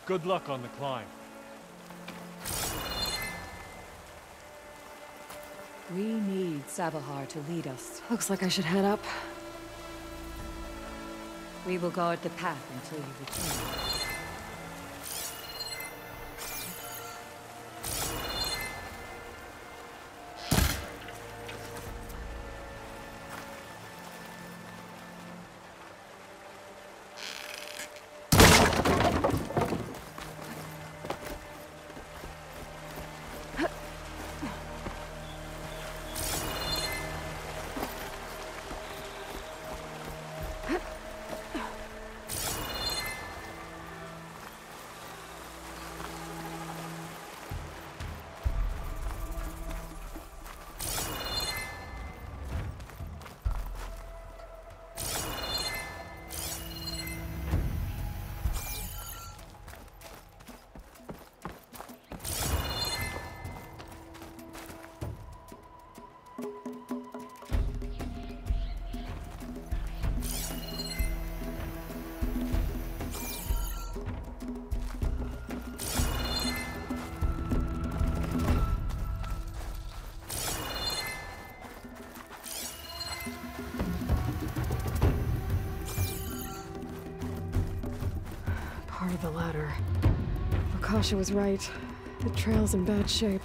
Good luck on the climb. We need Savahar to lead us. Looks like I should head up. We will guard the path until you return. Part of the ladder. Akasha was right. The trail's in bad shape.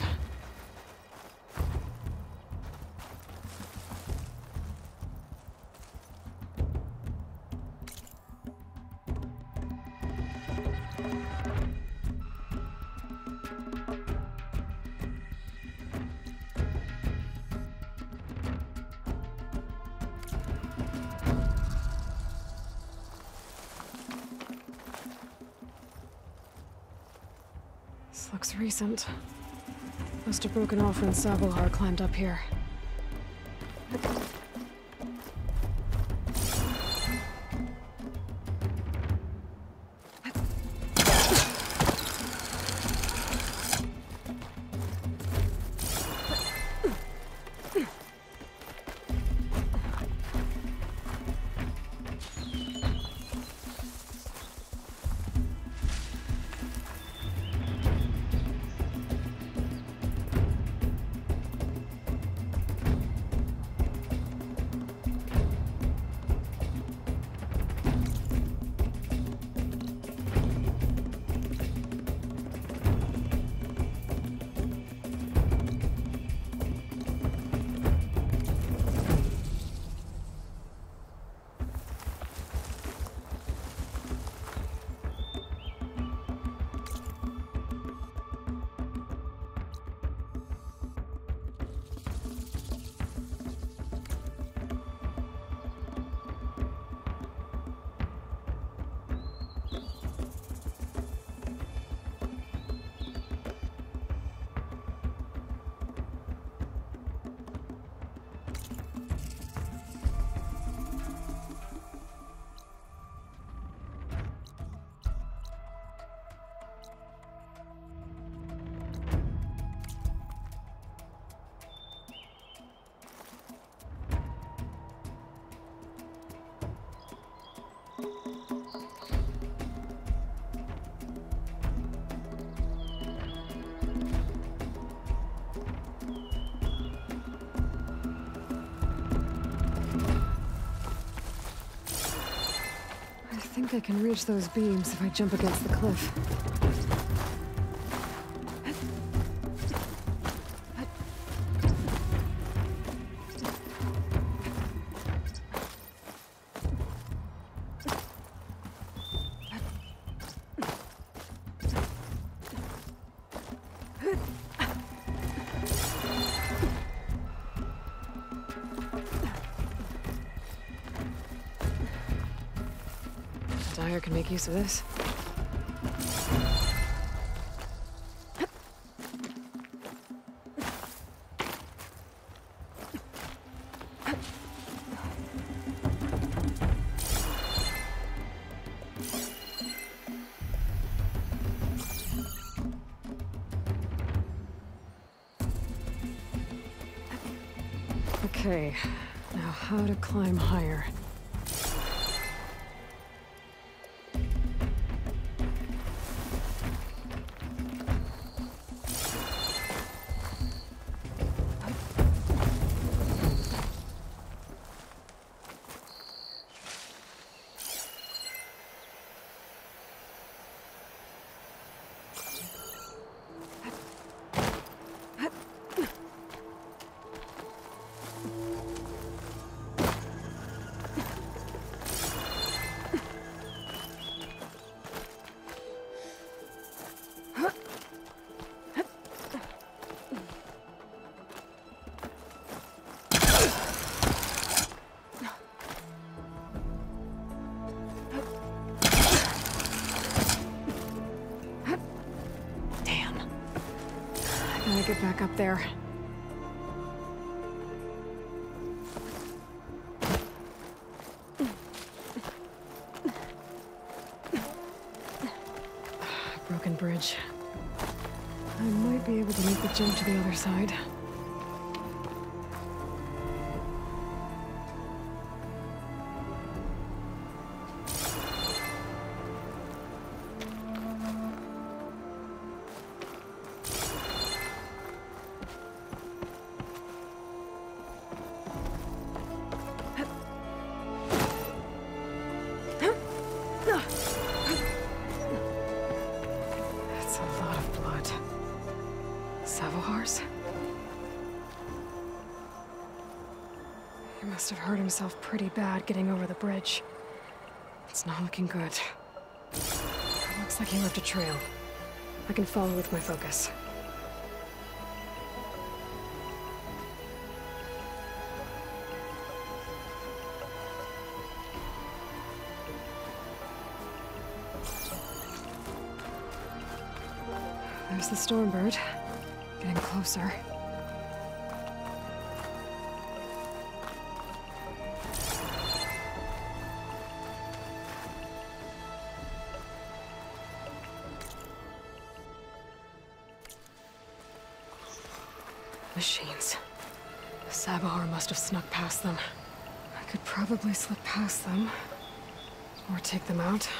This looks recent. Must have broken off when Savahar climbed up here. I think I can reach those beams if I jump against the cliff. Dyer can make use of this. Okay, now how to climb higher. get back up there. Broken bridge. I might be able to make the jump to the other side. That's a lot of blood. Savohars? He must have hurt himself pretty bad getting over the bridge. It's not looking good. It looks like he left a trail. I can follow with my focus. There's the Stormbird. Getting closer. Machines. The Savohar must have snuck past them. I could probably slip past them. Or take them out.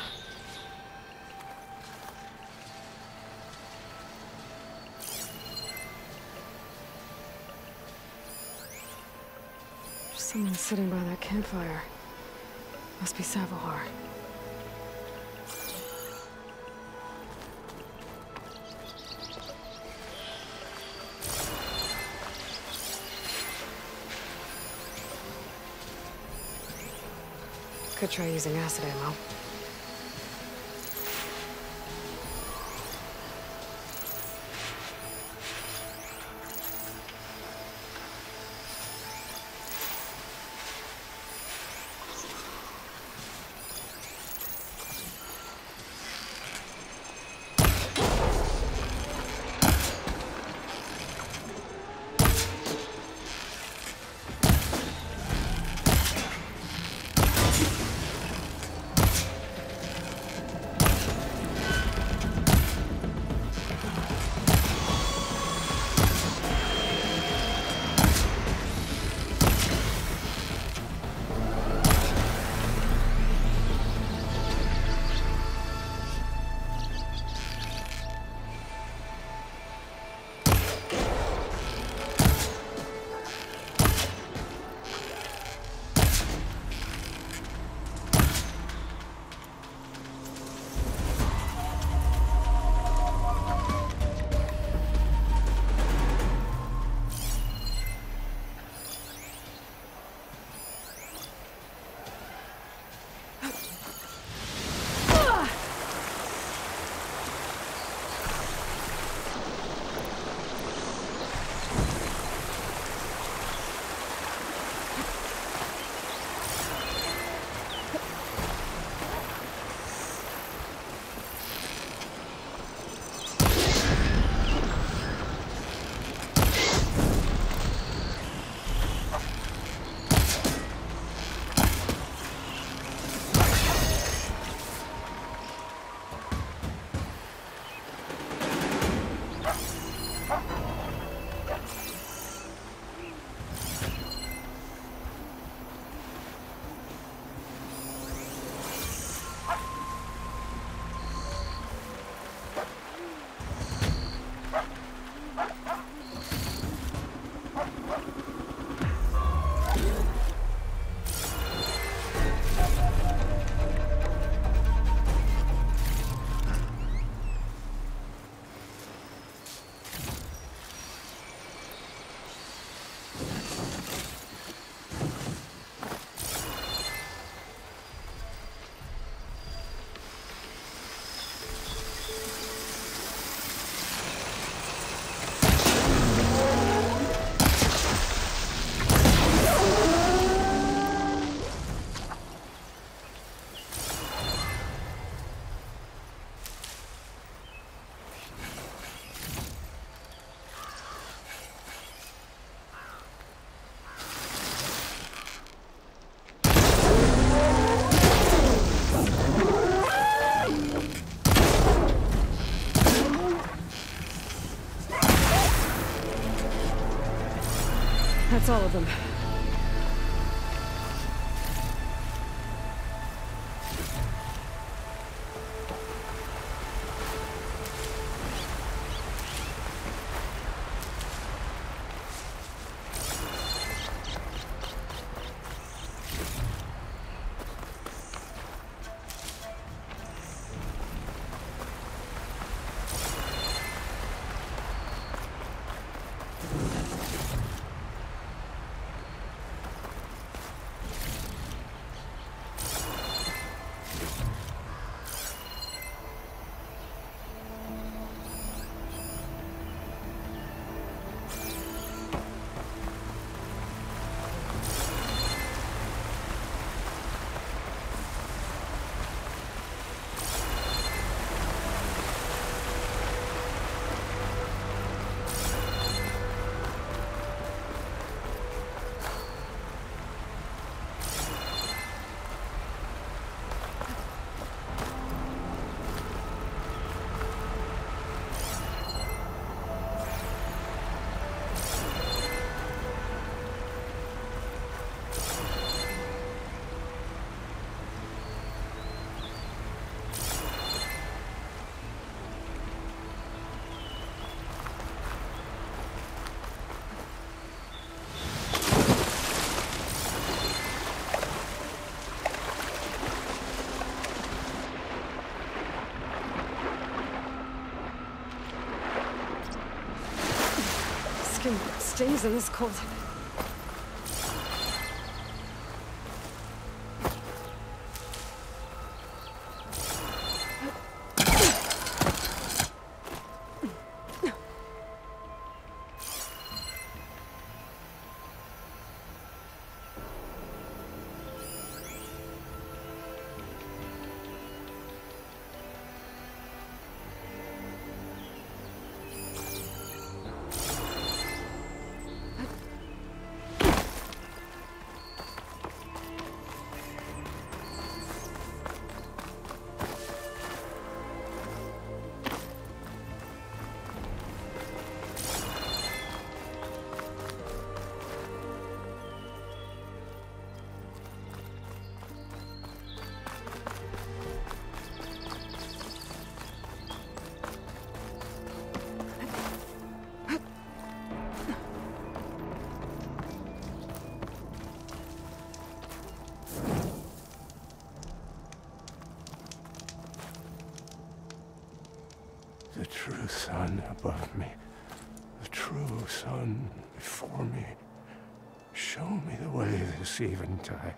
Someone's sitting by that campfire. Must be Savohar. Could try using acid ammo. That's all of them. Skin stings in this cold. The true sun above me, the true sun before me. Show me the way this eventide.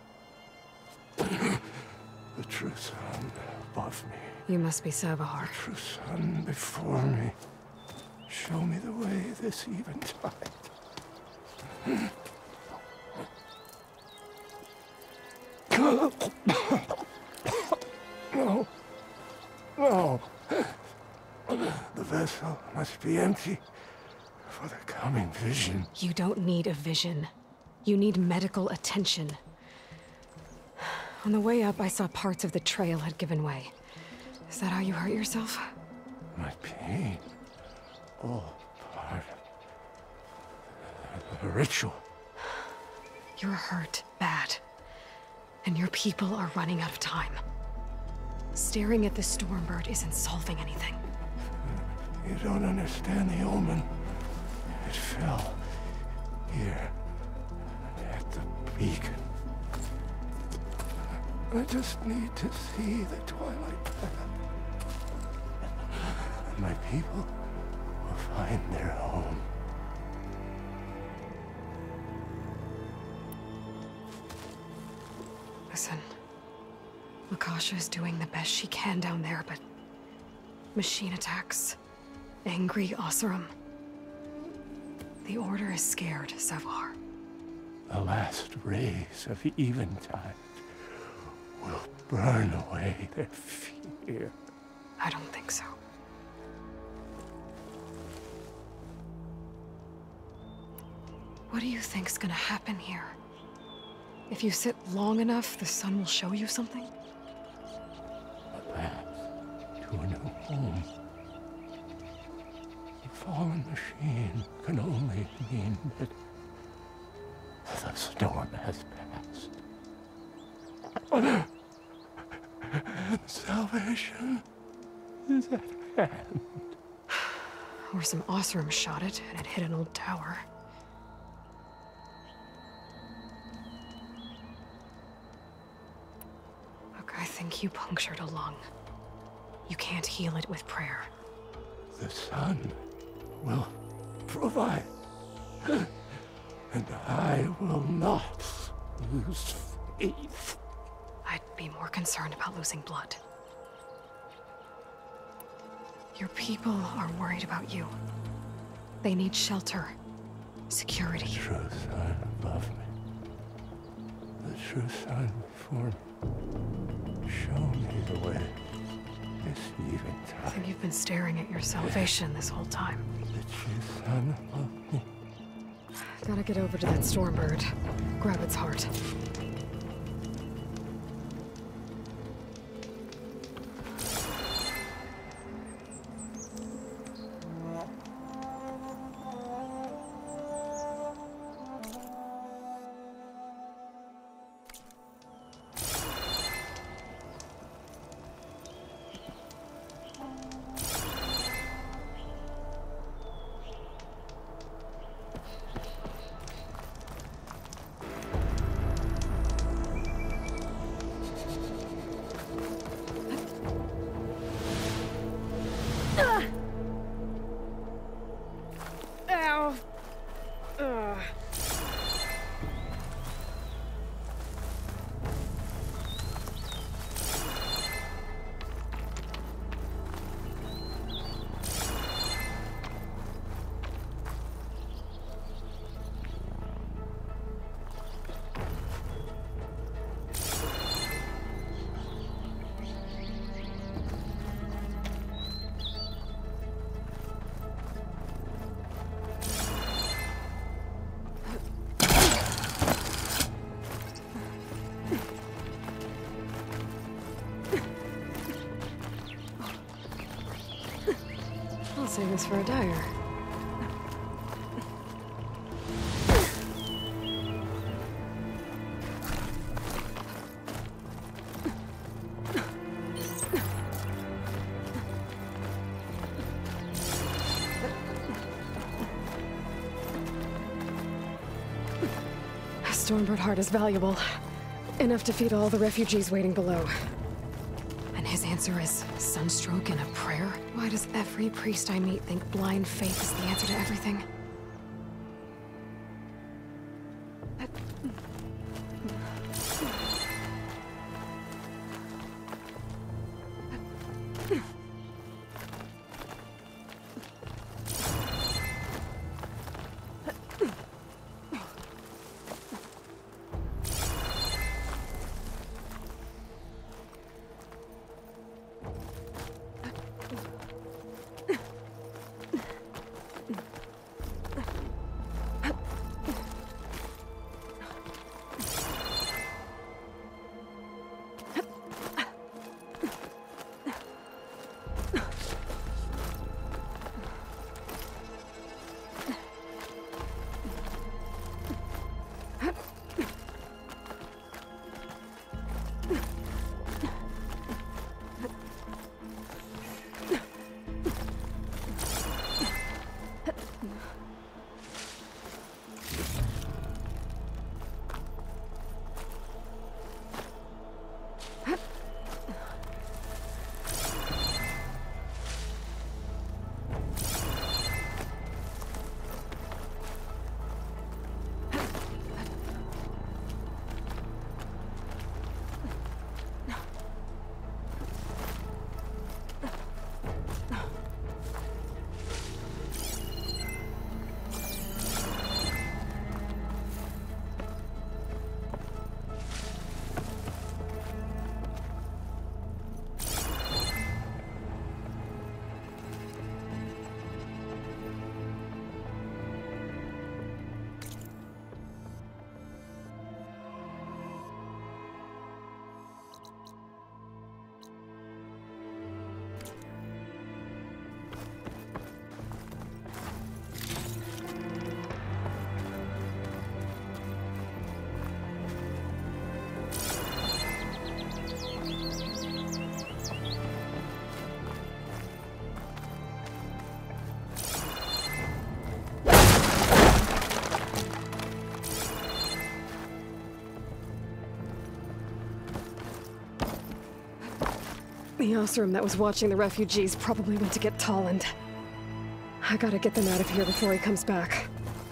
The true sun above me. You must be Savahar. The true sun before me. Show me the way this eventide. No. No. The vessel must be empty for the coming vision. You don't need a vision. You need medical attention. On the way up, I saw parts of the trail had given way. Is that how you hurt yourself? My pain. All part of the ritual. You're hurt bad. And your people are running out of time. Staring at the Stormbird isn't solving anything. You don't understand the omen. It fell here at the beacon. I just need to see the twilight path. And my people will find their home. Listen, Lakasha is doing the best she can down there, but machine attacks, angry Oseram. The Order is scared, Savahar. The last rays of eventide will burn away their fear. I don't think so. What do you think's gonna happen here? If you sit long enough, the sun will show you something? A path to a new home. The fallen machine can only mean that storm has passed. And salvation is at hand. Or some Osram shot it, and it hit an old tower. Look, I think you punctured a lung. You can't heal it with prayer. The sun will provide. And I will not lose faith. I'd be more concerned about losing blood. Your people are worried about you. They need shelter, security. The true sun above me. The true sun before me. Show me the way this eventide. I think you've been staring at your salvation this whole time. The true sun above me. Gotta get over to that Stormbird. Grab its heart. Ow! Ugh. I'll save this for a dyer. Stormbird heart is valuable. Enough to feed all the refugees waiting below. And his answer is sunstroke and a prayer? Why does every priest I meet think blind faith is the answer to everything? The Osram that was watching the refugees probably went to get Tolland. I gotta get them out of here before he comes back.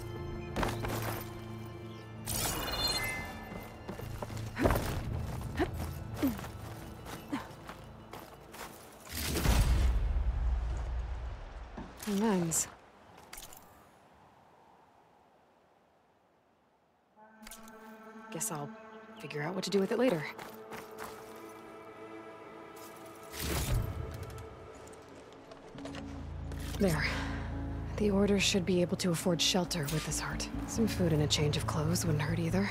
Lens. Guess I'll figure out what to do with it later. There. The Order should be able to afford shelter with this heart. Some food and a change of clothes wouldn't hurt either.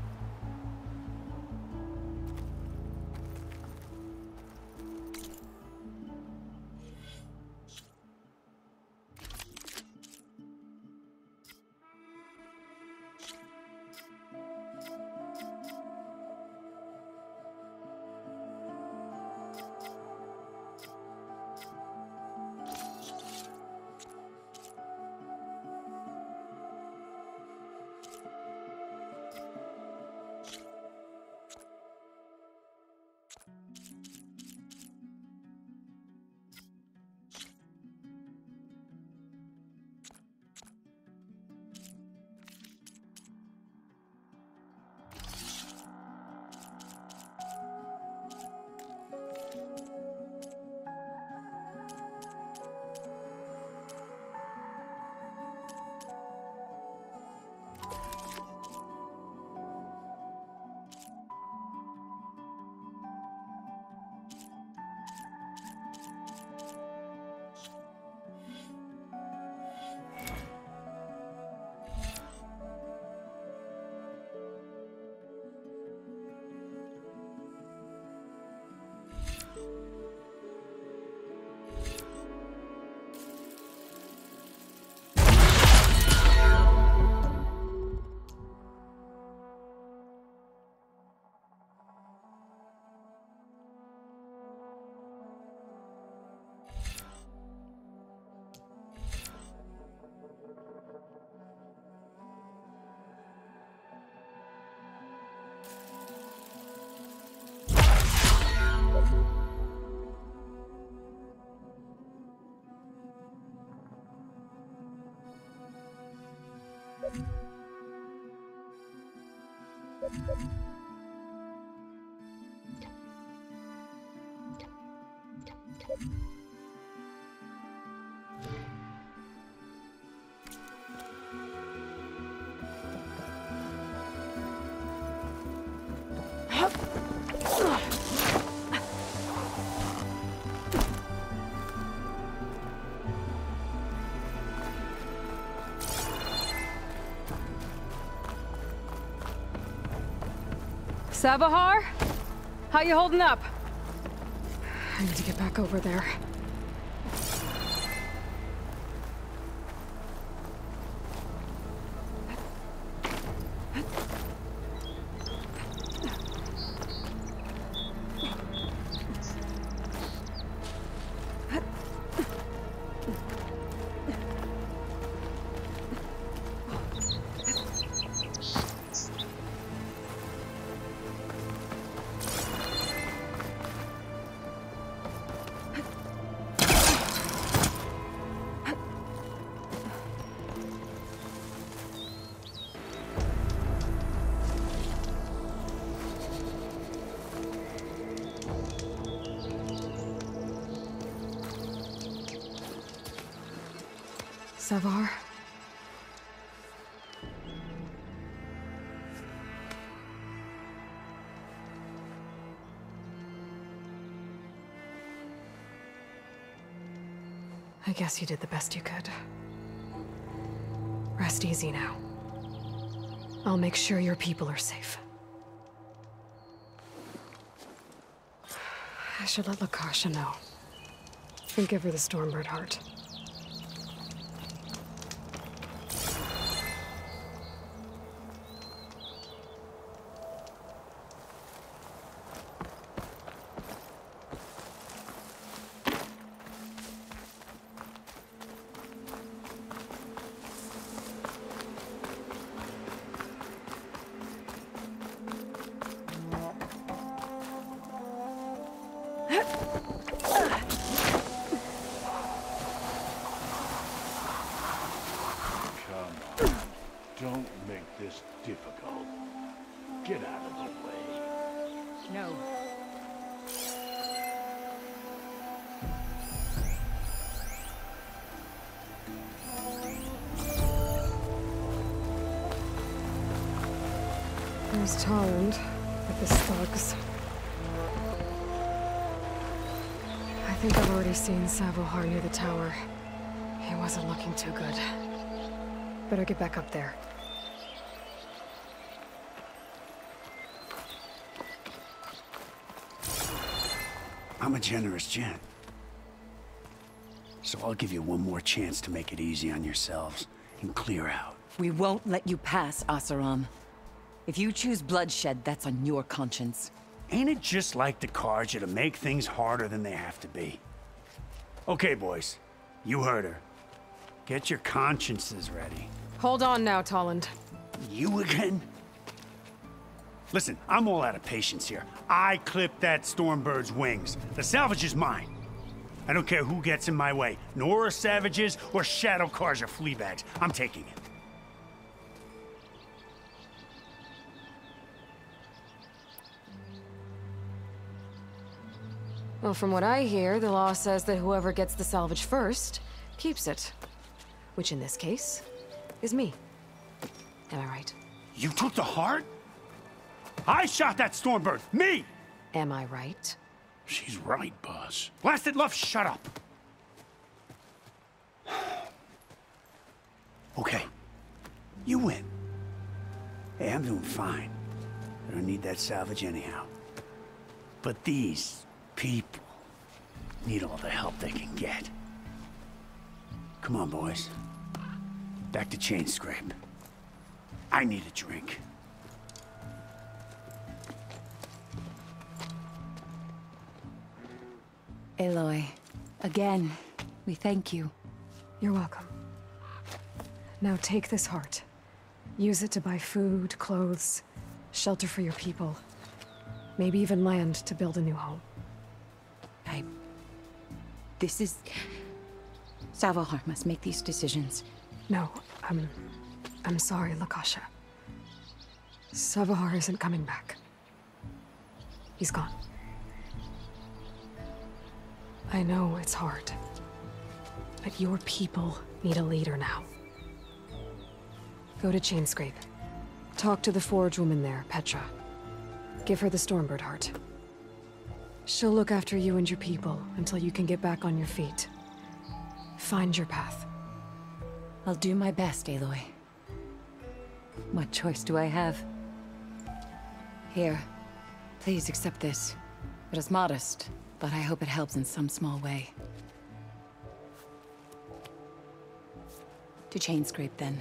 Savahar? How you holding up? I need to get back over there. Savar? I guess you did the best you could. Rest easy now. I'll make sure your people are safe. I should let Lakasha know. And give her the Stormbird heart. Don't make this difficult. Get out of the way. No. There's Tolland with his thugs. I think I've already seen Savohar near the tower. He wasn't looking too good. Better get back up there. I'm a generous gent. So I'll give you one more chance to make it easy on yourselves and clear out. We won't let you pass, Oseram. If you choose bloodshed, that's on your conscience. Ain't it just like the Carja to make things harder than they have to be? Okay, boys. You heard her. Get your consciences ready. Hold on now, Tolland. You again? Listen, I'm all out of patience here. I clipped that Stormbird's wings. The salvage is mine. I don't care who gets in my way. Nora savages or Shadow Carja fleabags. I'm taking it. Well, from what I hear, the law says that whoever gets the salvage first keeps it. Which in this case is me. Am I right? You took the heart? I shot that Stormbird! Me! Am I right? She's right, boss. Blasted love, shut up! Okay. You win. Hey, I'm doing fine. I don't need that salvage anyhow. But these people need all the help they can get. Come on, boys. Back to Chainscrape. I need a drink. Aloy, again, we thank you. You're welcome. Now take this heart. Use it to buy food, clothes, shelter for your people. Maybe even land to build a new home. This is... Savohar must make these decisions. No, I'm sorry, Lakasha. Savohar isn't coming back. He's gone. I know it's hard, but your people need a leader now. Go to Chainscrape. Talk to the Forge woman there, Petra. Give her the Stormbird heart. She'll look after you and your people until you can get back on your feet. Find your path. I'll do my best, Aloy. What choice do I have? Here, please accept this. It is modest, but I hope it helps in some small way. To Chainscrape, then.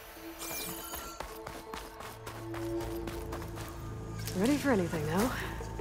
Ready for anything now?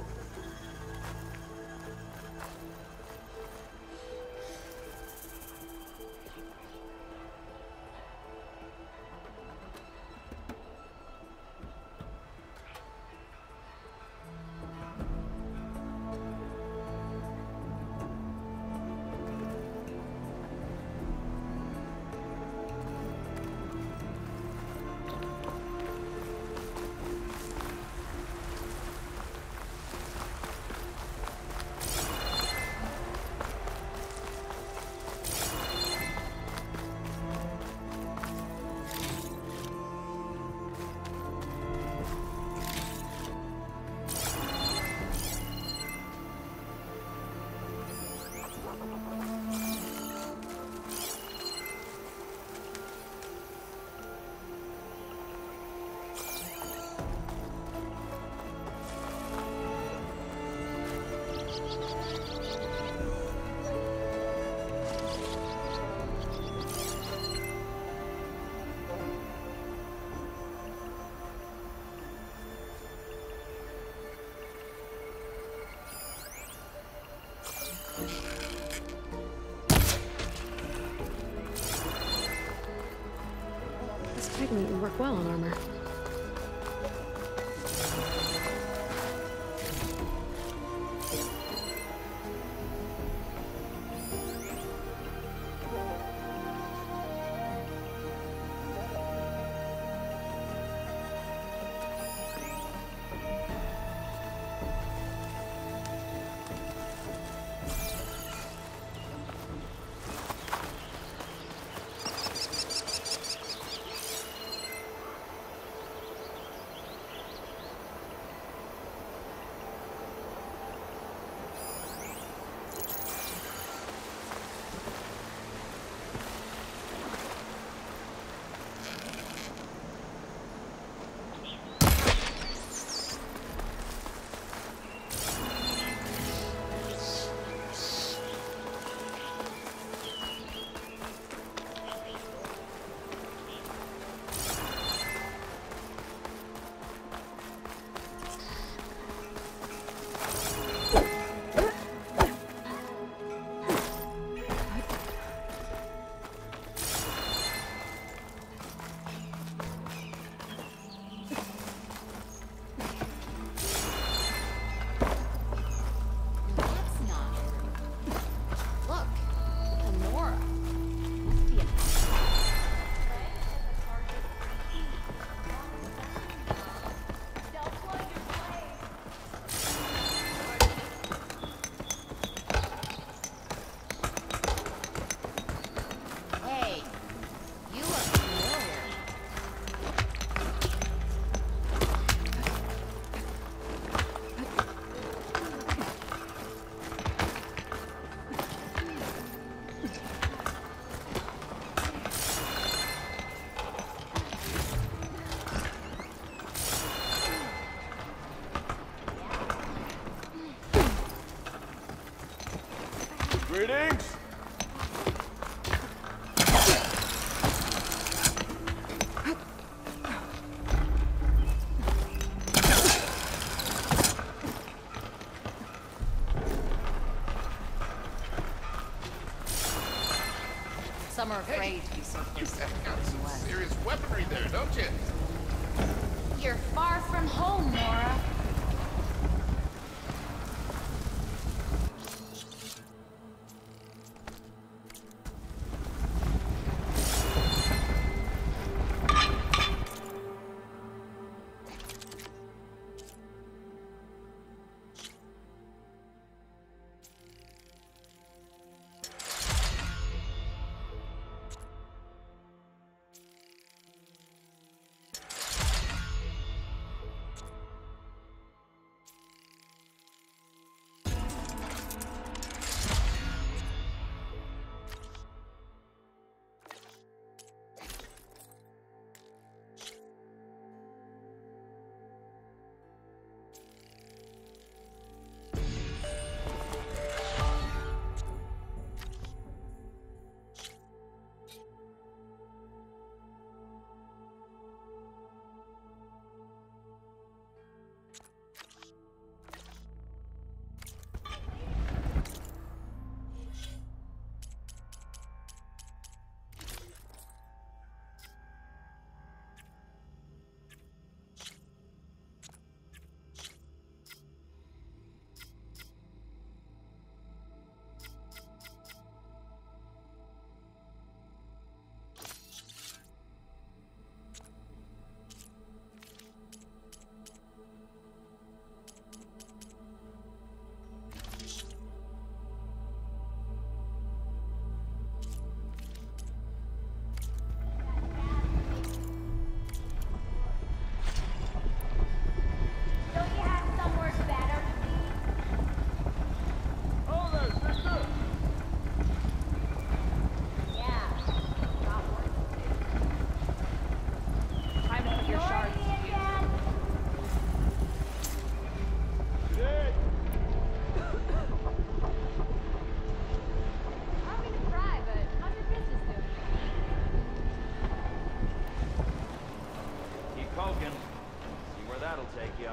This pigment would work well on armor. Greetings! Some are afraid to be so close to Got some serious weaponry there, don't you? You're far from home, Nora. that'll take you.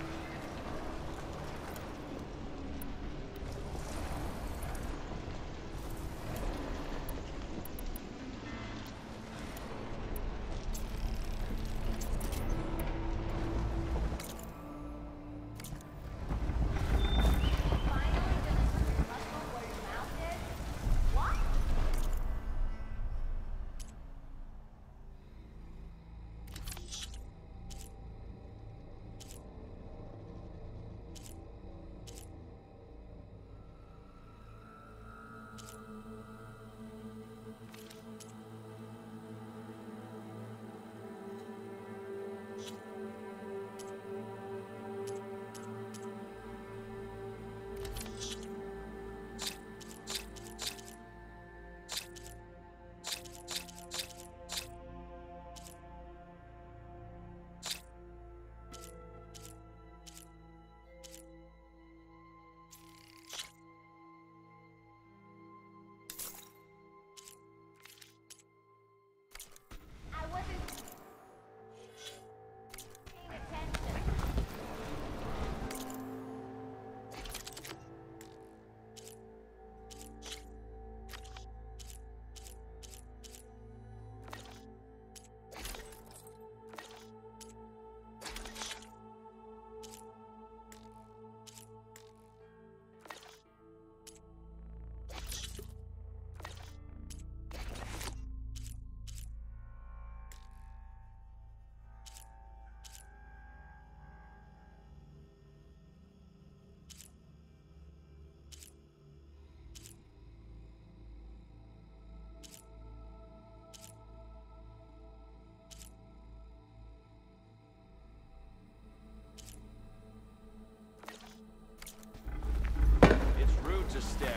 To stare.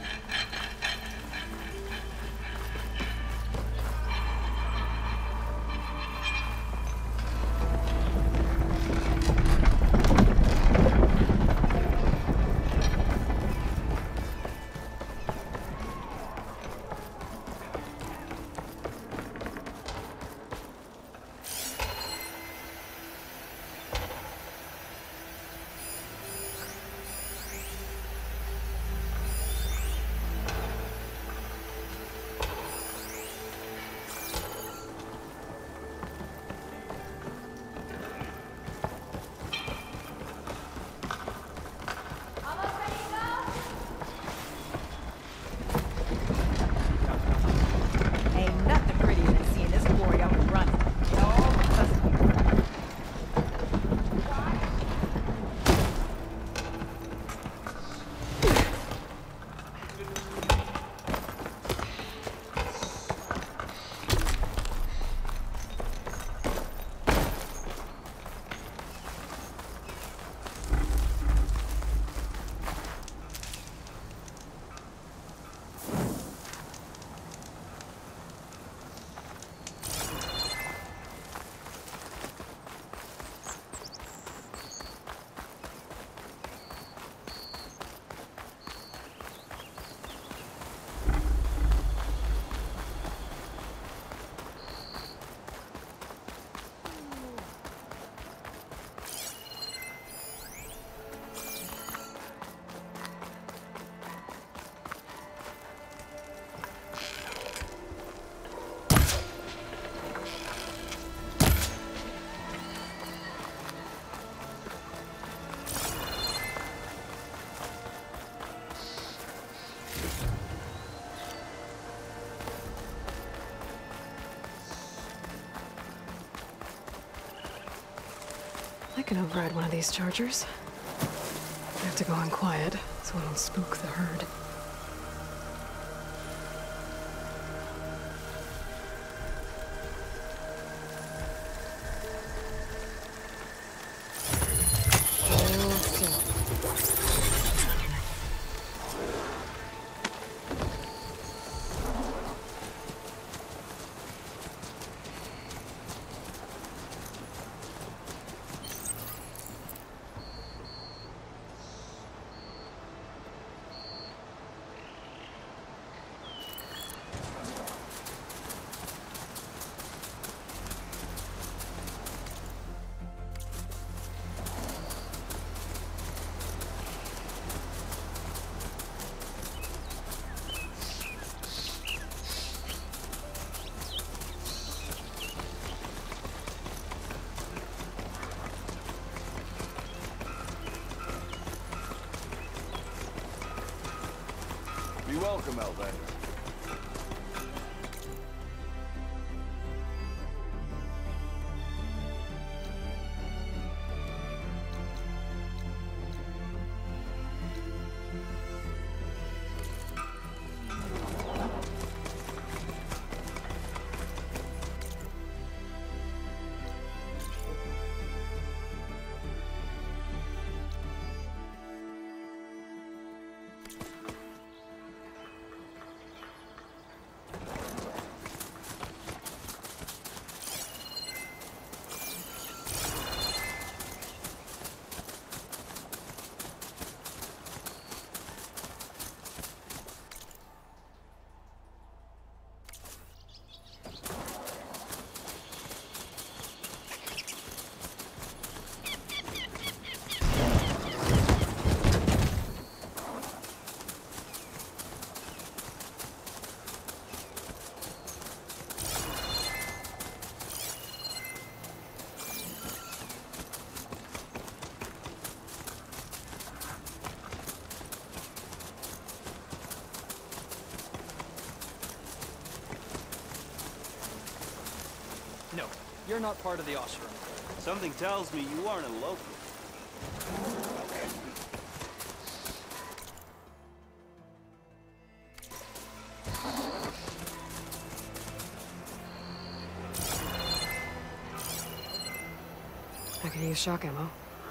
I can override one of these chargers. I have to go in quiet, so I don't spook the herd. Be welcome, Elvander. No, you're not part of the ashram. Something tells me you aren't a local. I could use shock ammo.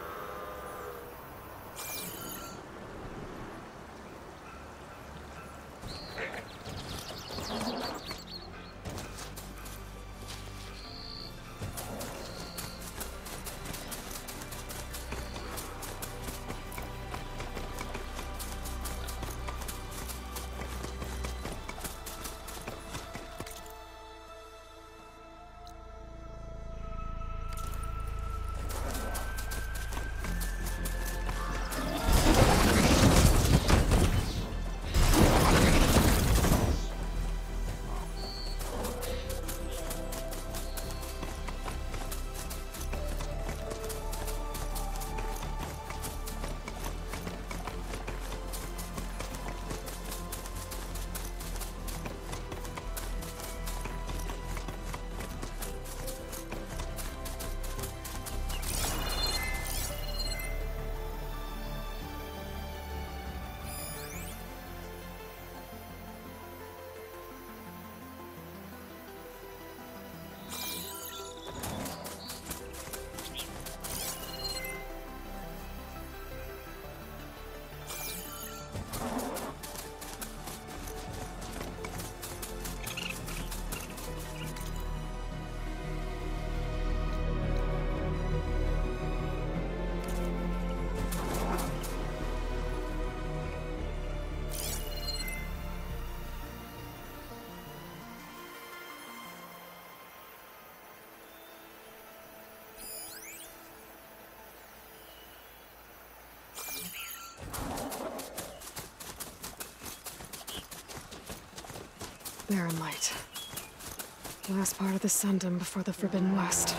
Barren Light. Last part of the Sundom before the Forbidden West.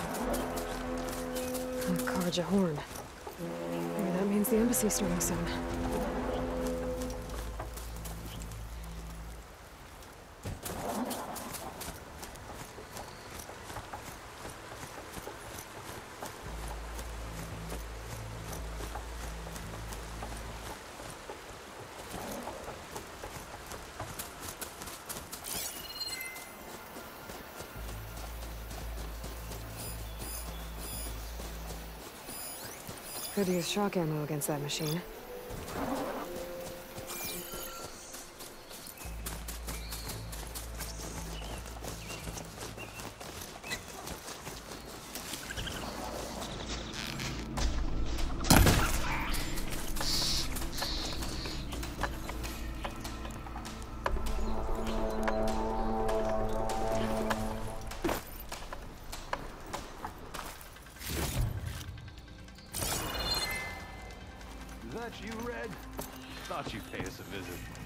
And Karja Horn. Maybe that means the embassy's starting soon. Could use shock ammo against that machine. Is that you, Red? Thought you'd pay us a visit.